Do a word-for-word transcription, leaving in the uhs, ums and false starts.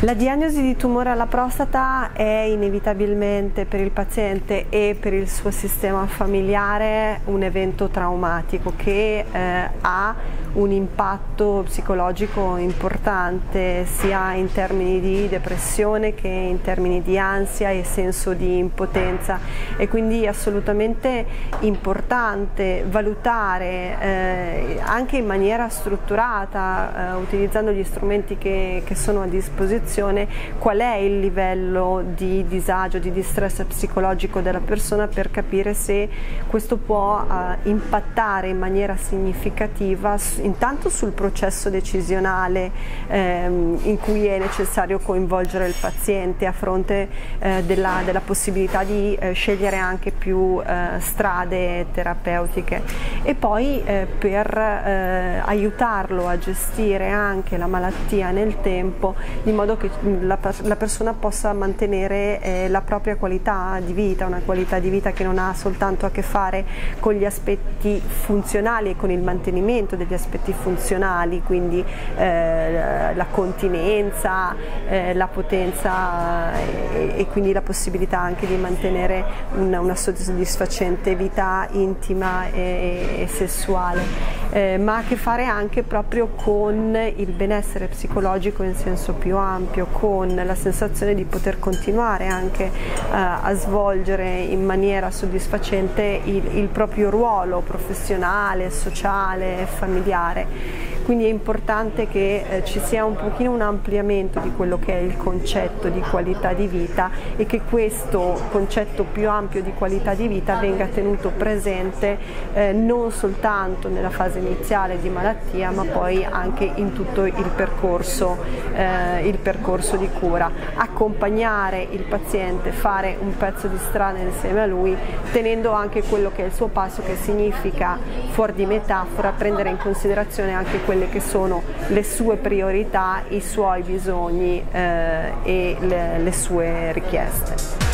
La diagnosi di tumore alla prostata è inevitabilmente per il paziente e per il suo sistema familiare un evento traumatico che eh, ha un impatto psicologico importante sia in termini di depressione che in termini di ansia e senso di impotenza, e quindi è assolutamente importante valutare eh, anche in maniera strutturata, eh, utilizzando gli strumenti che, che sono a disposizione, qual è il livello di disagio, di distress psicologico della persona, per capire se questo può uh, impattare in maniera significativa intanto sul processo decisionale ehm, in cui è necessario coinvolgere il paziente a fronte eh, della, della possibilità di eh, scegliere anche più eh, strade terapeutiche, e poi eh, per eh, aiutarlo a gestire anche la malattia nel tempo, di modo che la, la persona possa mantenere eh, la propria qualità di vita, una qualità di vita che non ha soltanto a che fare con gli aspetti funzionali e con il mantenimento degli aspetti funzionali, quindi eh, la continenza, eh, la potenza e, e quindi la possibilità anche di mantenere una, una soddisfacente vita intima e, e sessuale, eh, ma ha a che fare anche proprio con il benessere psicologico in senso più ampio, con la sensazione di poter continuare anche uh, a svolgere in maniera soddisfacente il, il proprio ruolo professionale, sociale, familiare. Quindi è importante che eh, ci sia un pochino un ampliamento di quello che è il concetto di qualità di vita, e che questo concetto più ampio di qualità di vita venga tenuto presente eh, non soltanto nella fase iniziale di malattia, ma poi anche in tutto il percorso, eh, il percorso di cura. Accompagnare il paziente, fare un pezzo di strada insieme a lui, tenendo anche quello che è il suo passo, che significa, fuori di metafora, prendere in considerazione anche quelle che sono le sue priorità, i suoi bisogni eh, e le, le sue richieste.